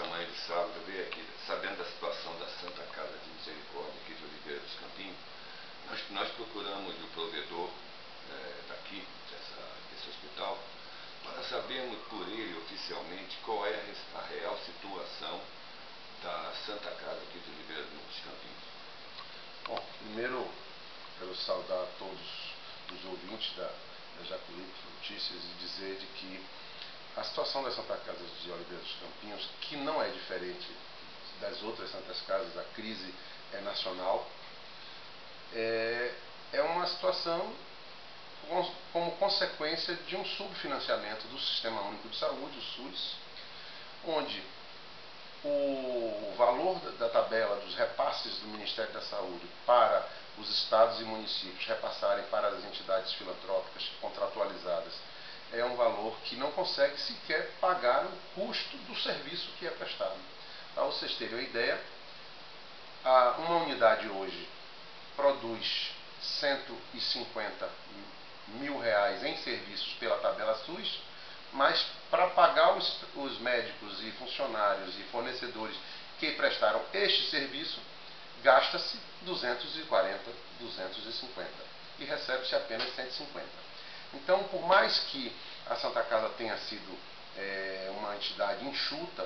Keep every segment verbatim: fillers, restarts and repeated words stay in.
Manhã de sábado, eu veio aqui, sabendo da situação da Santa Casa de Misericórdia aqui de Oliveira dos Campinhos, nós, nós procuramos o provedor é, daqui, dessa, desse hospital, para sabermos por ele oficialmente qual é a, a real situação da Santa Casa aqui de Oliveira dos Campinhos. Bom, primeiro quero saudar todos os ouvintes da, da Jaculito Notícias e dizer de que a situação da Santa Casa de Oliveira dos Campinhos, que não é diferente das outras Santas Casas, a crise é nacional, é, é uma situação como consequência de um subfinanciamento do Sistema Único de Saúde, o SUS, onde o valor da tabela dos repasses do Ministério da Saúde para os estados e municípios repassarem para as entidades filantrópicas contratualizadas é um valor que não consegue sequer pagar o custo do serviço que é prestado. Para vocês terem uma ideia, uma unidade hoje produz cento e cinquenta mil reais em serviços pela tabela SUS, mas para pagar os, os médicos e funcionários e fornecedores que prestaram este serviço, gasta-se duzentos e quarenta, duzentos e cinquenta e recebe-se apenas cento e cinquenta. Então, por mais que a Santa Casa tenha sido é, uma entidade enxuta,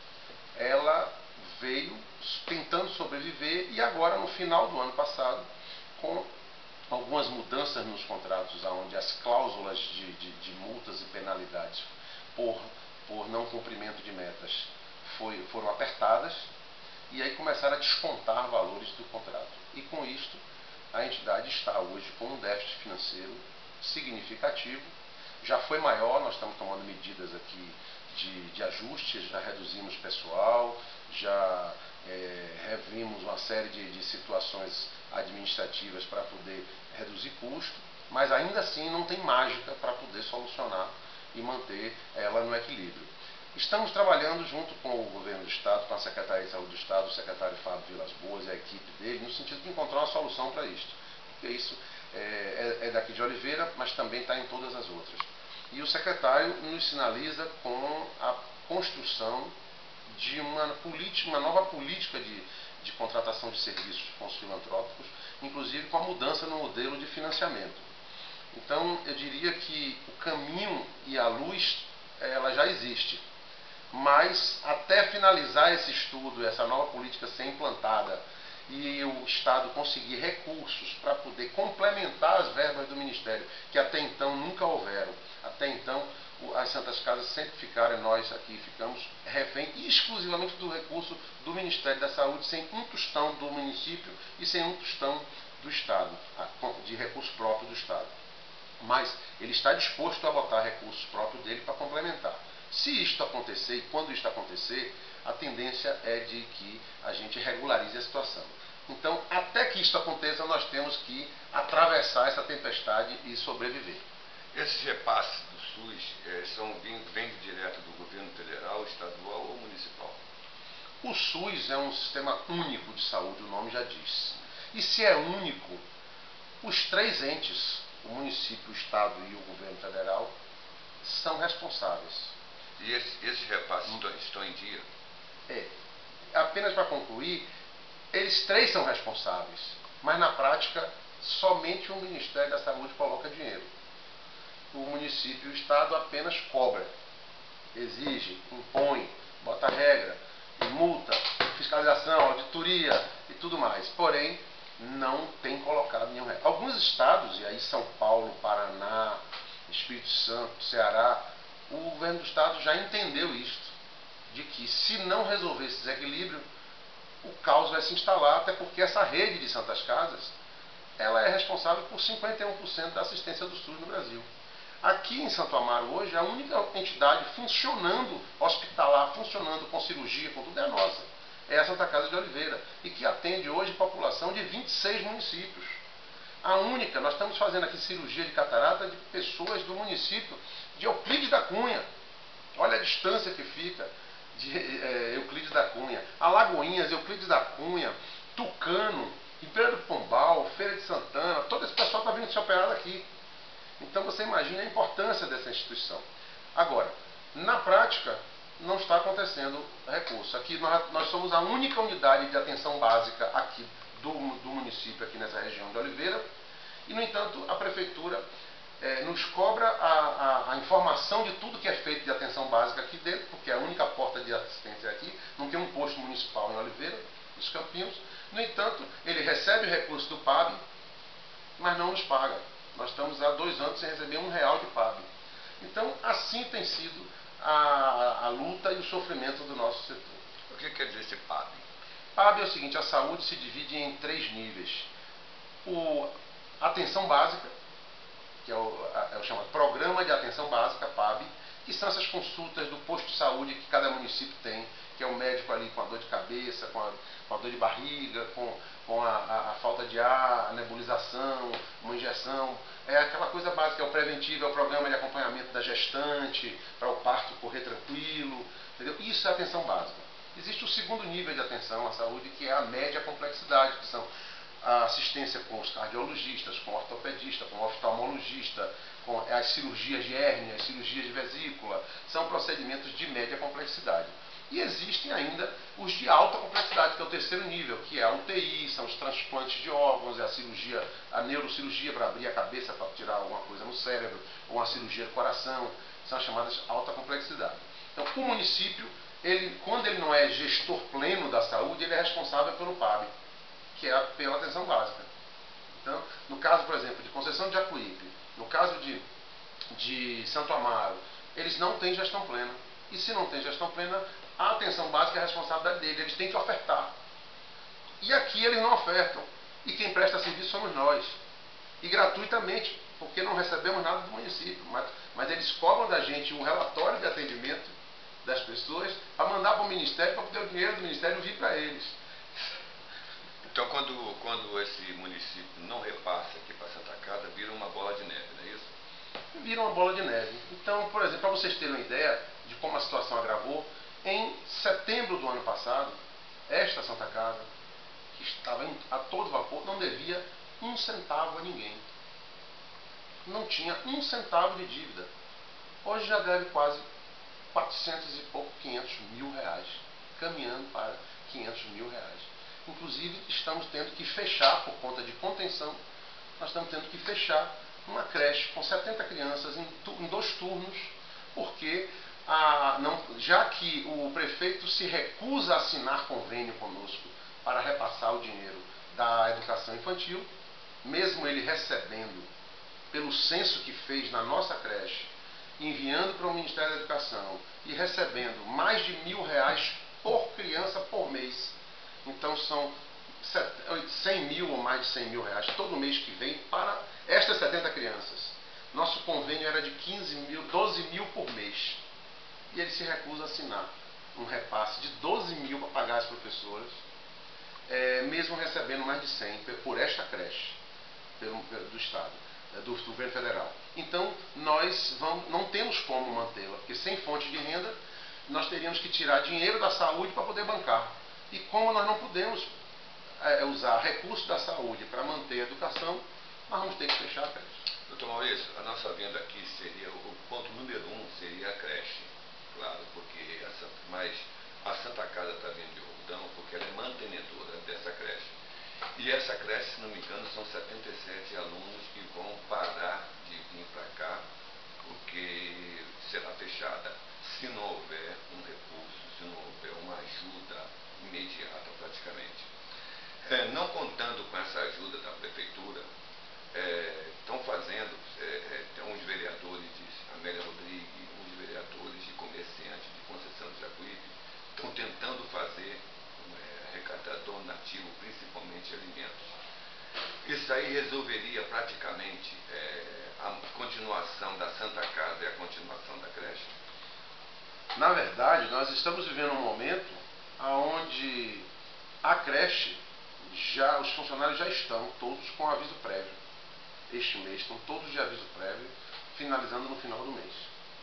ela veio tentando sobreviver e agora, no final do ano passado, com algumas mudanças nos contratos, onde as cláusulas de, de, de multas e penalidades por, por não cumprimento de metas foi, foram apertadas, e aí começaram a descontar valores do contrato. E com isto, a entidade está hoje com um déficit financeiro significativo. Já foi maior, nós estamos tomando medidas aqui de, de ajustes, já reduzimos pessoal, já é, revimos uma série de, de situações administrativas para poder reduzir custo, mas ainda assim não tem mágica para poder solucionar e manter ela no equilíbrio. Estamos trabalhando junto com o governo do Estado, com a Secretaria de Saúde do Estado, o secretário Fábio Vilas Boas e a equipe dele, no sentido de encontrar uma solução para isto. Porque isso é, é daqui de Oliveira, mas também está em todas as outras. E o secretário nos sinaliza com a construção de uma, política, uma nova política de, de contratação de serviços com os filantrópicos, inclusive com a mudança no modelo de financiamento. Então, eu diria que o caminho e a luz, ela já existe. Mas, até finalizar esse estudo, essa nova política ser implantada e o Estado conseguir recursos para poder complementar as verbas do Ministério, que até então nunca houveram. Até então, as Santas Casas sempre ficaram, nós aqui ficamos refém exclusivamente do recurso do Ministério da Saúde, sem um tostão do município e sem um tostão do Estado, de recurso próprio do Estado. Mas ele está disposto a botar recursos próprios dele para complementar. Se isto acontecer, e quando isto acontecer, a tendência é de que a gente regularize a situação. Então, até que isto aconteça, nós temos que atravessar essa tempestade e sobreviver. Esses repasses do SUS é, são vindo direto do governo federal, estadual ou municipal? O SUS é um sistema único de saúde, o nome já diz. E se é único, os três entes, o município, o estado e o governo federal, são responsáveis. E esse, esses repasses estão, estão em dia? É. Apenas para concluir, eles três são responsáveis, mas na prática, somente o Ministério da Saúde coloca dinheiro. O município e o estado apenas cobra, exige, impõe, bota regra, multa, fiscalização, auditoria e tudo mais. Porém, não tem colocado nenhum real. Alguns estados, e aí São Paulo, Paraná, Espírito Santo, Ceará, o governo do estado já entendeu isto, de que se não resolver esse desequilíbrio, o caos vai se instalar, até porque essa rede de Santas Casas, ela é responsável por cinquenta e um por cento da assistência do SUS no Brasil. Aqui em Santo Amaro hoje, a única entidade funcionando, hospitalar, funcionando com cirurgia, com tudo, é a nossa. É a Santa Casa de Oliveira, e que atende hoje população de vinte e seis municípios. A única, nós estamos fazendo aqui cirurgia de catarata de pessoas do município de Euclides da Cunha. Olha a distância que fica de é, Euclides da Cunha. Alagoinhas, Euclides da Cunha, Tucano, Ribeira do Pombal, Feira de Santana, todo esse pessoal está vindo se operar aqui. Então você imagina a importância dessa instituição. Agora, na prática, não está acontecendo recurso. Aqui nós, nós somos a única unidade de atenção básica aqui do, do município, aqui nessa região de Oliveira, e, no entanto, a prefeitura é, nos cobra a, a, a informação de tudo que é feito de atenção básica aqui dentro, porque é a única porta de assistência aqui, não tem um posto municipal em Oliveira, nos Campinhos. No entanto, ele recebe o recurso do P A B, mas não nos paga. Nós estamos há dois anos sem receber um real de P A B. Então, assim tem sido a, a luta e o sofrimento do nosso setor. O que quer dizer esse P A B? P A B é o seguinte: a saúde se divide em três níveis. O atenção básica, que é o, é o chamado Programa de Atenção Básica, P A B, que são essas consultas do posto de saúde que cada município tem, que é o médico ali com a dor de cabeça, com a, com a dor de barriga, com, com a, a, a falta de ar, a nebulização, uma injeção. É aquela coisa básica, é o preventivo, é o programa de acompanhamento da gestante, para o parto correr tranquilo, entendeu? Isso é atenção básica. Existe o segundo nível de atenção à saúde, que é a média complexidade, que são a assistência com os cardiologistas, com o ortopedista, com o oftalmologista, com as cirurgias de hérnia, as cirurgias de vesícula. São procedimentos de média complexidade. E existem ainda os de alta complexidade, que é o terceiro nível, que é a U T I, são os transplantes de órgãos, é a cirurgia, a neurocirurgia para abrir a cabeça, para tirar alguma coisa no cérebro, ou uma cirurgia do coração, são as chamadas alta complexidade. Então, o município, ele, quando ele não é gestor pleno da saúde, ele é responsável pelo P A B, que é pela atenção básica. Então, no caso, por exemplo, de Conceição de Jacuípe, no caso de, de Santo Amaro, eles não têm gestão plena. E se não tem gestão plena, a atenção básica é a responsabilidade dele, eles têm que ofertar. E aqui eles não ofertam. E quem presta serviço somos nós. E gratuitamente, porque não recebemos nada do município. Mas, mas eles cobram da gente um relatório de atendimento das pessoas para mandar para o Ministério, para poder o dinheiro do Ministério vir para eles. Então, quando, quando esse município não repassa aqui para Santa Casa, vira uma bola de neve, não é isso? Vira uma bola de neve. Então, por exemplo, para vocês terem uma ideia de como a situação agravou, em setembro do ano passado, esta Santa Casa, que estava a todo vapor, não devia um centavo a ninguém. Não tinha um centavo de dívida. Hoje já deve quase quatrocentos e pouco, quinhentos mil reais, caminhando para quinhentos mil reais. Inclusive, estamos tendo que fechar, por conta de contenção, nós estamos tendo que fechar uma creche com setenta crianças em, em dois turnos, porque a, não, já que o prefeito se recusa a assinar convênio conosco para repassar o dinheiro da educação infantil, mesmo ele recebendo pelo censo que fez na nossa creche, enviando para o Ministério da Educação e recebendo mais de mil reais por criança por mês. Então são cem mil ou mais de cem mil reais todo mês que vem para estas setenta crianças. Nosso convênio era de quinze mil, doze mil por mês. E ele se recusa a assinar um repasse de doze mil para pagar as professoras, é, mesmo recebendo mais de cem por esta creche pelo, do Estado, do governo federal. Então nós vamos, não temos como mantê-la, porque sem fonte de renda nós teríamos que tirar dinheiro da saúde para poder bancar. E como nós não podemos é, usar recursos da saúde para manter a educação, nós vamos ter que fechar a creche. Doutor Maurício, a nossa vinda aqui seria, o ponto número um seria a creche, claro, porque a Santa, mas a Santa Casa está vindo de Roldão porque ela é mantenedora dessa creche. E essa creche, se não me engano, são setenta e sete alunos que vão parar de vir para cá, porque será fechada, se não houver um recurso, se não houver uma ajuda imediata praticamente. É, não contando com essa ajuda da prefeitura, é, estão fazendo, é, é, tem uns vereadores, de Amélia Rodrigues, uns vereadores de comerciantes de Conceição de Jacuípe, estão tentando fazer é, arrecadar donativo, principalmente alimentos. Isso aí resolveria praticamente é, a continuação da Santa Casa e a continuação da creche? Na verdade, nós estamos vivendo um momento onde a creche, já, os funcionários já estão todos com aviso prévio. Este mês estão todos de aviso prévio, finalizando no final do mês.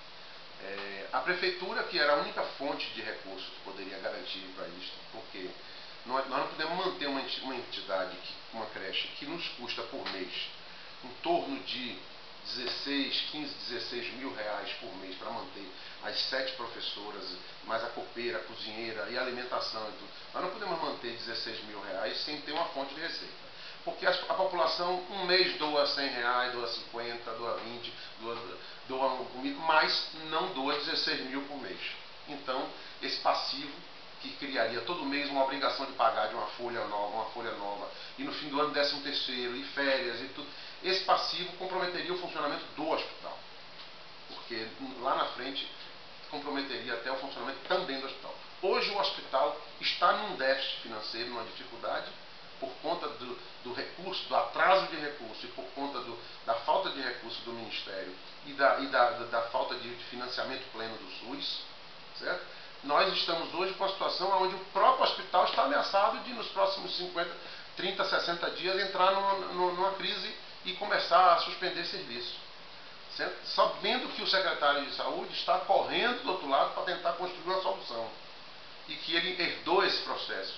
É, a prefeitura, que era a única fonte de recursos que poderia garantir para isso, porque nós, nós não podemos manter uma, uma entidade, que, uma creche, que nos custa por mês em torno de dezesseis, quinze, dezesseis mil reais por mês para manter as sete professoras, mais a copeira, a cozinheira e a alimentação e tudo. Nós não podemos manter dezesseis mil reais sem ter uma fonte de receita. Porque a, a população, um mês doa cem reais, doa cinquenta, doa vinte, doa, doa um, mas não doa dezesseis mil por mês. Então, esse passivo que criaria todo mês uma obrigação de pagar de uma folha nova, uma folha nova, e no fim do ano décimo terceiro, e férias e tudo, esse passivo comprometeria o funcionamento do hospital. Porque lá na frente comprometeria até o funcionamento também do hospital. Hoje o hospital está num déficit financeiro, numa dificuldade, por conta do, do recurso, do atraso de recurso e por conta do, da falta de recurso do Ministério e da, e da, da, da falta de, de financiamento pleno do SUS, certo? Nós estamos hoje com uma situação onde o próprio hospital está ameaçado de, nos próximos cinquenta, trinta, sessenta dias, entrar numa, numa crise e começar a suspender serviço. Certo? Sabendo que o secretário de saúde está correndo do outro lado para tentar construir uma solução. E que ele herdou esse processo.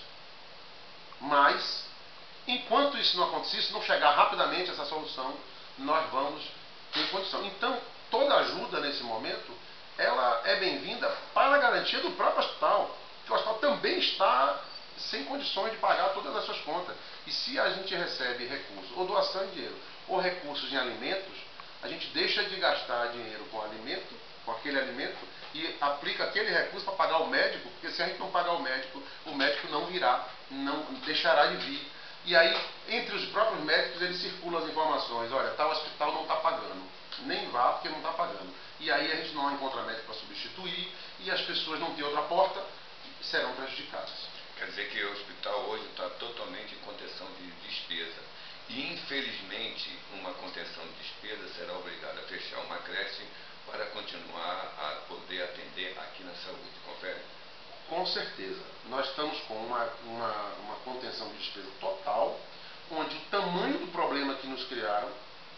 Mas, enquanto isso não acontecer, se não chegar rapidamente essa solução, nós vamos ter condição. Então, toda ajuda nesse momento, ela é bem-vinda para a garantia do próprio hospital. Porque o hospital também está sem condições de pagar todas as suas contas. E se a gente recebe recursos, ou doação de dinheiro, ou recursos em alimentos, a gente deixa de gastar dinheiro com alimento, com aquele alimento, e aplica aquele recurso para pagar o médico, porque se a gente não pagar o médico, o médico não virá, não deixará de vir. E aí, entre os próprios médicos, eles circulam as informações, olha, tal hospital não está pagando, nem vá porque não está pagando. E aí a gente não encontra médico para substituir, e as pessoas não têm outra porta, serão prejudicadas. Quer dizer que o hospital hoje está totalmente em contenção de despesa. E, infelizmente, uma contenção de despesa será obrigada a fechar uma creche para continuar a poder atender aqui na saúde. Confere? Com certeza. Nós estamos com uma, uma, uma contenção de despesa total, onde o tamanho do problema que nos criaram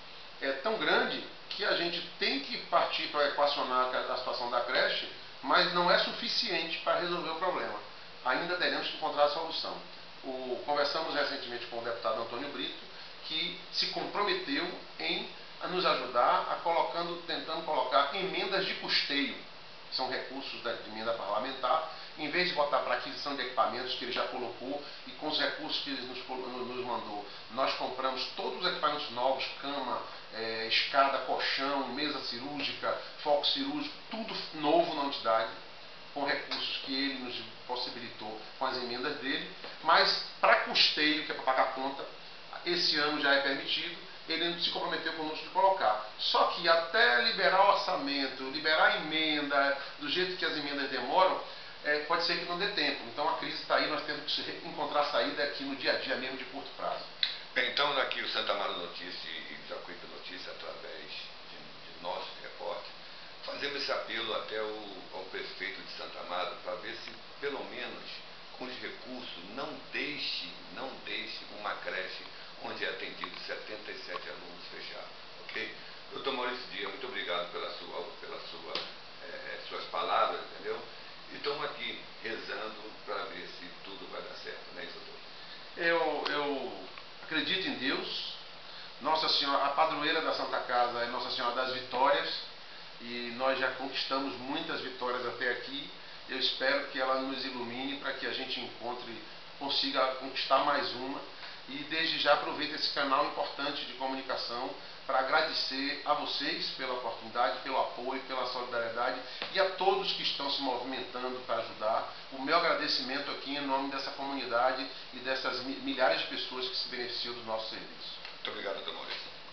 é tão grande que a gente tem que partir para equacionar a situação da creche, mas não é suficiente para resolver o problema. Ainda teremos que encontrar a solução. O, conversamos recentemente com o deputado Antônio Brito, que se comprometeu em nos ajudar a colocando, tentando colocar emendas de custeio, que são recursos da emenda parlamentar, em vez de botar para aquisição de equipamentos que ele já colocou, e com os recursos que ele nos, nos mandou, nós compramos todos os equipamentos novos, cama, é, escada, colchão, mesa cirúrgica, foco cirúrgico, tudo novo na entidade, com recursos que ele nos possibilitou com as emendas dele, mas para custeio, que é para pagar conta, esse ano já é permitido, ele se comprometeu conosco de colocar. Só que até liberar o orçamento, liberar a emenda, do jeito que as emendas demoram, é, pode ser que não dê tempo. Então a crise está aí, nós temos que encontrar saída aqui no dia a dia mesmo de curto prazo. Bem, então aqui o Santa Amaro Notícia e o Jacuípe Notícia, através de, de nossos repórteres, fazemos esse apelo até o, ao prefeito de Santa Amaro para ver se, pelo menos, com os recursos, não deixe, não deixe uma creche onde é atendido setenta e sete alunos fechado, ok? doutor Maurício Dias, muito obrigado pela sua, pela sua, é, suas palavras, entendeu? E estamos aqui rezando para ver se tudo vai dar certo, não é isso, doutor? Eu, eu acredito em Deus. Nossa Senhora, a padroeira da Santa Casa é Nossa Senhora das Vitórias, e nós já conquistamos muitas vitórias até aqui. Eu espero que ela nos ilumine para que a gente encontre, consiga conquistar mais uma. E desde já aproveito esse canal importante de comunicação para agradecer a vocês pela oportunidade, pelo apoio, pela solidariedade, e a todos que estão se movimentando para ajudar. O meu agradecimento aqui em nome dessa comunidade e dessas milhares de pessoas que se beneficiam do nosso serviço. Muito obrigado, doutor Maurício.